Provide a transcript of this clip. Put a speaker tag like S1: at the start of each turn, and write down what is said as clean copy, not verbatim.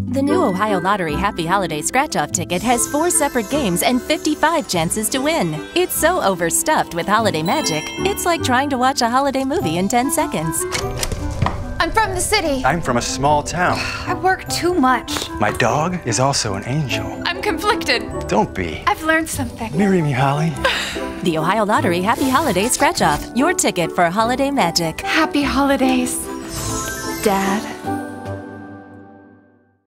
S1: The new Ohio Lottery Happy Holiday Scratch-Off ticket has 4 separate games and 55 chances to win. It's so overstuffed with holiday magic, it's like trying to watch a holiday movie in 10 seconds.
S2: I'm from the city.
S3: I'm from a small town.
S2: I work too much.
S3: My dog is also an angel.
S2: I'm conflicted.
S3: Don't be.
S2: I've learned something.
S3: Marry me, Holly.
S1: The Ohio Lottery Happy Holiday Scratch-Off, your ticket for holiday magic.
S2: Happy holidays, Dad.